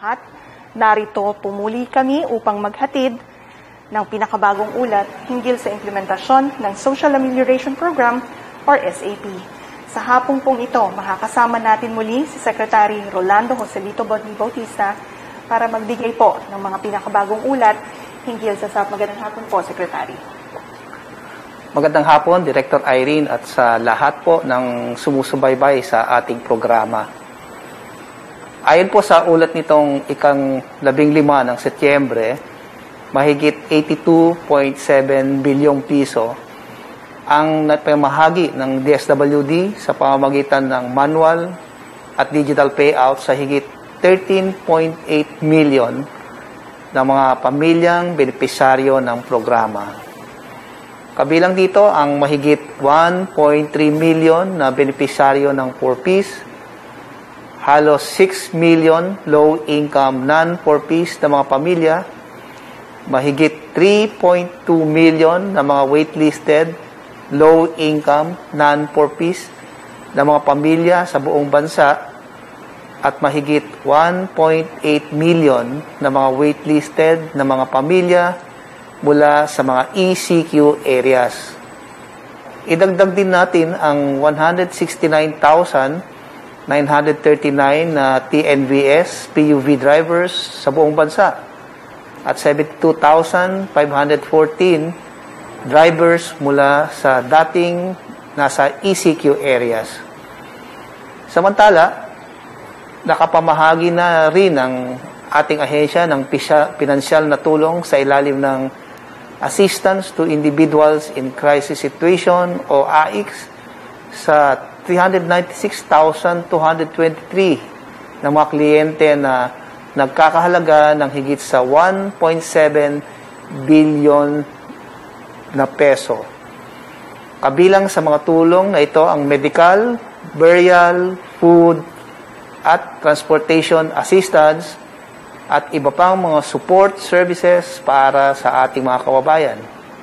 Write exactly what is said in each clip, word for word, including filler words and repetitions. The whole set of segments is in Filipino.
lahat. Narito pumuli kami upang maghatid ng pinakabagong ulat hinggil sa implementasyon ng Social Amelioration Program or S A P. Sa hapong pong ito, makakasama natin muli si Secretary Rolando Joselito Boni Bautista para magbigay po ng mga pinakabagong ulat hinggil sa S A P. Magandang hapon po, Secretary. Magandang hapon, Director Irene, at sa lahat po ng sumusubaybay sa ating programa. Ayon po sa ulat nitong ikang labing lima ng Setyembre, mahigit eighty-two point seven bilyong piso ang napamahagi ng D S W D sa pamamagitan ng manual at digital payout sa higit thirteen point eight million na mga pamilyang benepisyaryo ng programa. Kabilang dito ang mahigit one point three million na benepisyaryo ng four Ps, halos six million low-income non-four Ps na mga pamilya, mahigit three point two million na mga waitlisted low-income non-four Ps na mga pamilya sa buong bansa, at mahigit one point eight million na mga waitlisted na mga pamilya mula sa mga E C Q areas. Idagdag din natin ang one hundred sixty-nine thousand nine hundred thirty-nine na T N V S P U V drivers sa buong bansa at seventy-two thousand five hundred fourteen drivers mula sa dating nasa E C Q areas. Samantala, nakapamahagi na rin ang ating ahensya ng pinansyal na tulong sa ilalim ng Assistance to Individuals in Crisis Situation o A I C sa three hundred ninety-six thousand two hundred twenty-three na mga kliyente na nagkakahalaga ng higit sa one point seven billion na peso. Kabilang sa mga tulong na ito ang medical, burial, food, at transportation assistance at iba pang mga support services para sa ating mga kababayan.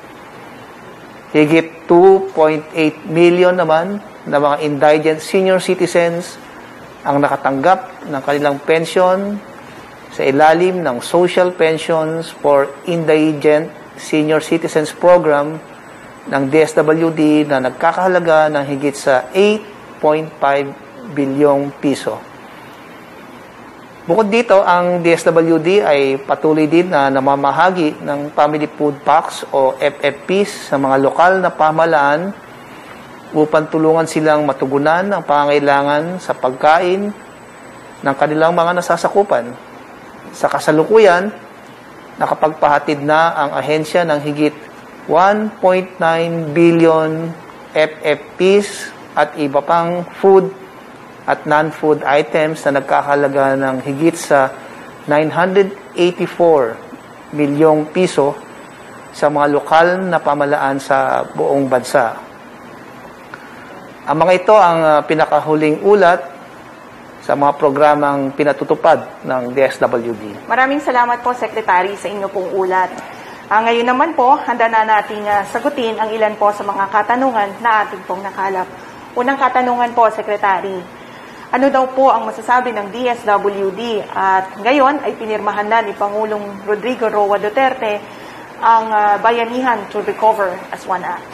Higit two point eight million naman na mga indigent senior citizens ang nakatanggap ng kanilang pension sa ilalim ng Social Pensions for Indigent Senior Citizens Program ng D S W D na nagkakahalaga ng higit sa eight point five bilyong piso. Bukod dito, ang D S W D ay patuloy din na namamahagi ng Family Food Packs o F F Ps sa mga lokal na pamahalaan upang tulungan silang matugunan ang pangangailangan sa pagkain ng kanilang mga nasasakupan. Sa kasalukuyan, nakapagpahatid na ang ahensya ng higit one point nine billion F F Ps at iba pang food at non-food items na nagkakahalaga ng higit sa nine hundred eighty-four milyong piso sa mga lokal na pamahalaan sa buong bansa. Ang mga ito ang uh, pinakahuling ulat sa mga programang pinatutupad ng D S W D. Maraming salamat po, Secretary, sa inyo pong ulat. Uh, ngayon naman po, handa na nating uh, sagutin ang ilan po sa mga katanungan na ating pong nakalap. Unang katanungan po, Secretary. Ano daw po ang masasabi ng D S W D at ngayon ay pinirmahan na ni Pangulong Rodrigo Roa Duterte ang uh, Bayanihan to Recover as One Act?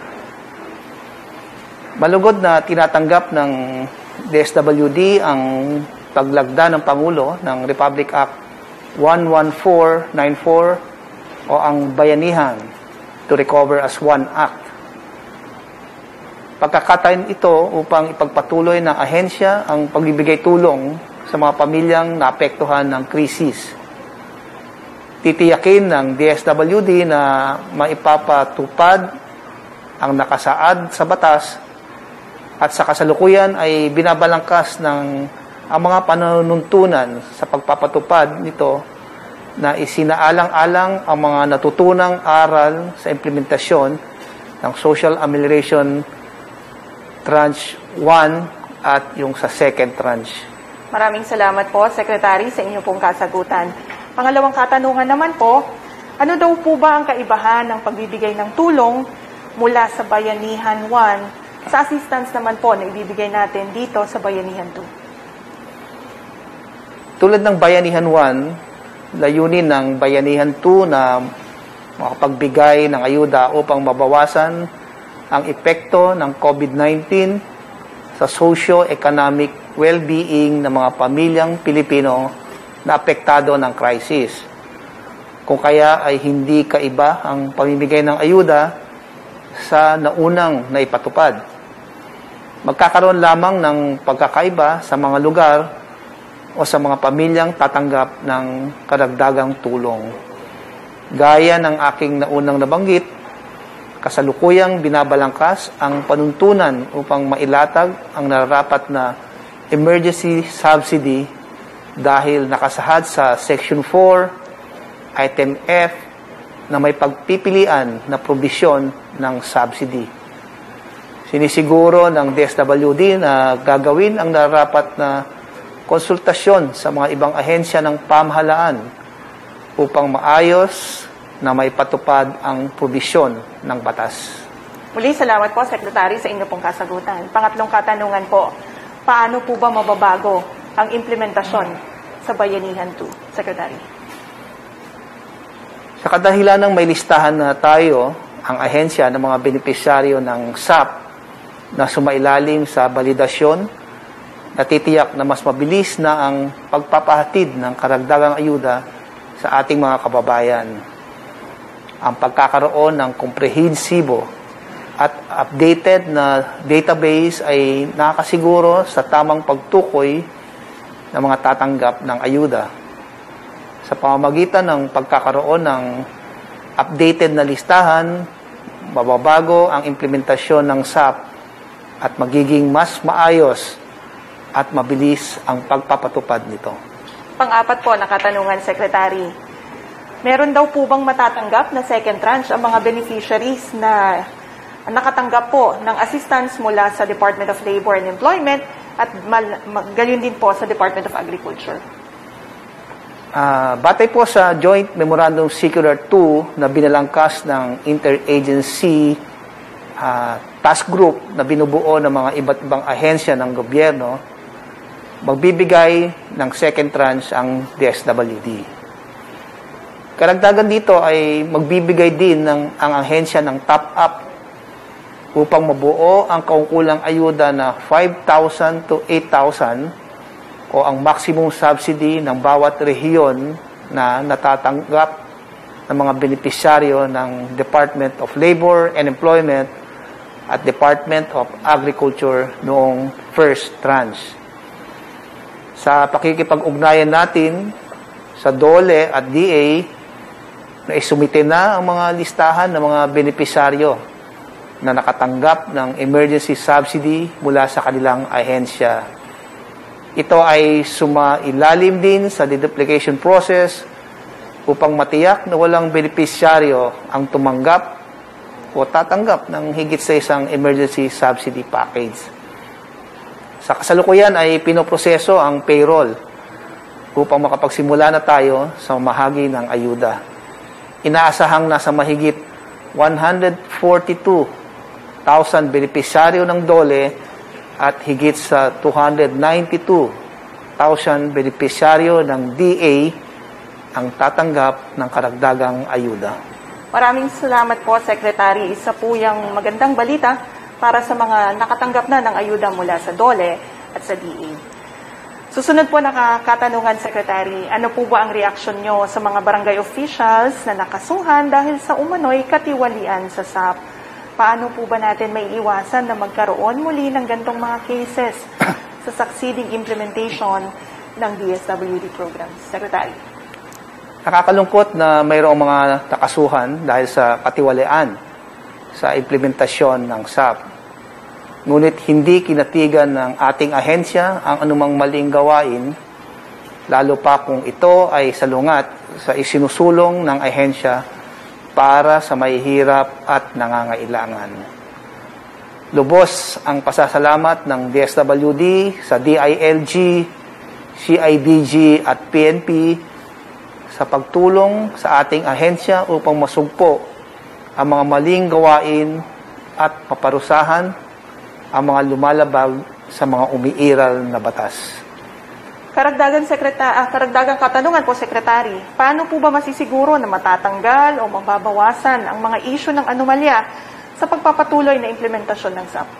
Malugod na tinatanggap ng D S W D ang paglagda ng Pangulo ng Republic Act one one four nine four o ang Bayanihan to Recover as One Act. Pagkakataon ito upang ipagpatuloy ng ahensya ang pagbibigay tulong sa mga pamilyang naapektuhan ng krisis. Titiyakin ng D S W D na maipapatupad ang nakasaad sa batas at sa kasalukuyan ay binabalangkas ng ang mga panununtunan sa pagpapatupad nito na isinaalang-alang ang mga natutunang aral sa implementasyon ng Social Amelioration Tranche one at yung sa second tranche. Maraming salamat po, Secretary, sa inyo pong kasagutan. Pangalawang katanungan naman po, ano daw po ba ang kaibahan ng pagbibigay ng tulong mula sa Bayanihan one sa assistance naman po na ibibigay natin dito sa Bayanihan two? Tulad ng Bayanihan one, layunin ng Bayanihan two na makapagbigay ng ayuda upang mabawasan ang epekto ng COVID nineteen sa socio-economic well-being ng mga pamilyang Pilipino na apektado ng crisis. Kung kaya ay hindi kaiba ang pamimigay ng ayuda sa naunang naipatupad. Magkakaroon lamang ng pagkakaiba sa mga lugar o sa mga pamilyang tatanggap ng karagdagang tulong. Gaya ng aking naunang nabanggit, kasalukuyang binabalangkas ang panuntunan upang mailatag ang nararapat na emergency subsidy dahil nakasahad sa Section four, Item F, na may pagpipilian na probisyon ng subsidy. Sinisiguro ng D S W D na gagawin ang nararapat na konsultasyon sa mga ibang ahensya ng pamahalaan upang maayos na may patupad ang probisyon ng batas. Muli, salamat po, Secretary, sa inyo pong kasagutan. Pangatlong katanungan po, paano po ba mababago ang implementasyon sa Bayanihan two, Secretary? Sa kadahilan ng may listahan na tayo, ang ahensya ng mga benepisyaryo ng S A P na sumailalim sa balidasyon, natitiyak na mas mabilis na ang pagpapahatid ng karagdagang ayuda sa ating mga kababayan. Ang pagkakaroon ng komprehensibo at updated na database ay nakakasiguro sa tamang pagtukoy ng mga tatanggap ng ayuda. Sa pamamagitan ng pagkakaroon ng updated na listahan, mababago ang implementasyon ng S A P at magiging mas maayos at mabilis ang pagpapatupad nito. Pang-apat po na katanungan, Secretary. Meron daw po bang matatanggap na second tranche ang mga beneficiaries na nakatanggap po ng assistance mula sa Department of Labor and Employment at gayon din po sa Department of Agriculture? Uh, batay po sa Joint Memorandum Circular two na binalangkas ng Interagency uh, Task Group na binubuo ng mga iba't ibang ahensya ng gobyerno, magbibigay ng second tranche ang D S W D. Karagdagan dito ay magbibigay din ng ang ahensya ng top-up upang mabuo ang kaungkulang ayuda na five thousand to eight thousand o ang maximum subsidy ng bawat rehiyon na natatanggap ng mga benepisyaryo ng Department of Labor and Employment at Department of Agriculture noong first tranche. Sa pakikipag-ugnayan natin sa DOLE at D A, na isumite na ang mga listahan ng mga benepisyaryo na nakatanggap ng emergency subsidy mula sa kanilang ahensya. Ito ay sumailalim din sa deduplication process upang matiyak na walang benepisyaryo ang tumanggap o tatanggap ng higit sa isang emergency subsidy package. Sa kasalukuyan ay pinoproseso ang payroll upang makapagsimula na tayo sa mamahagi ng ayuda. Inaasahang nasa mahigit one hundred forty-two thousand benepisyaryo ng DOLE at higit sa two hundred ninety-two thousand benepisyaryo ng D A ang tatanggap ng karagdagang ayuda. Maraming salamat po, Secretary. Isa po yung magandang balita para sa mga nakatanggap na ng ayuda mula sa DOLE at sa D A. Susunod po na katanungan, Secretary, ano po ba ang reaksyon nyo sa mga barangay officials na nakasuhan dahil sa umano'y katiwalian sa S A P? Paano po ba natin may iwasan na magkaroon muli ng gantong mga cases sa succeeding implementation ng D S W D programs? Secretary. Nakakalungkot na mayroong mga nakasuhan dahil sa katiwalian sa implementasyon ng S A P. Ngunit hindi kinatigan ng ating ahensya ang anumang maling gawain, lalo pa kung ito ay salungat sa isinusulong ng ahensya para sa mahihirap at nangangailangan. Lubos ang pasasalamat ng D S W D sa D I L G, C I D G at P N P sa pagtulong sa ating ahensya upang masugpo ang mga maling gawain at maparusahan ang mga lumalabag sa mga umiiral na batas. Karagdagan, sekreta, ah, karagdagang katanungan po, Secretary, paano po ba masisiguro na matatanggal o mababawasan ang mga issue ng anomalya sa pagpapatuloy na implementasyon ng S A P?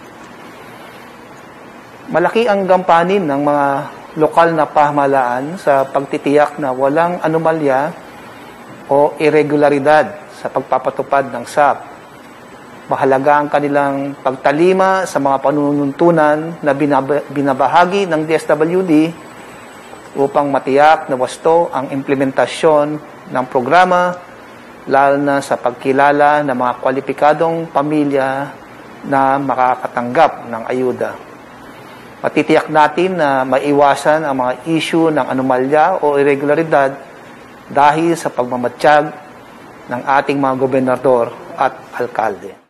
Malaki ang gampanin ng mga lokal na pamahalaan sa pagtitiyak na walang anomalya o irregularidad sa pagpapatupad ng S A P. Mahalaga ang kanilang pagtalima sa mga panununtunan na binab- binabahagi ng D S W D upang matiyak na wasto ang implementasyon ng programa, lalo na sa pagkilala ng mga kwalipikadong pamilya na makakatanggap ng ayuda. Matitiyak natin na maiwasan ang mga issue ng anomalya o irregularidad dahil sa pagmamatsyag ng ating mga gobernador at alkalde.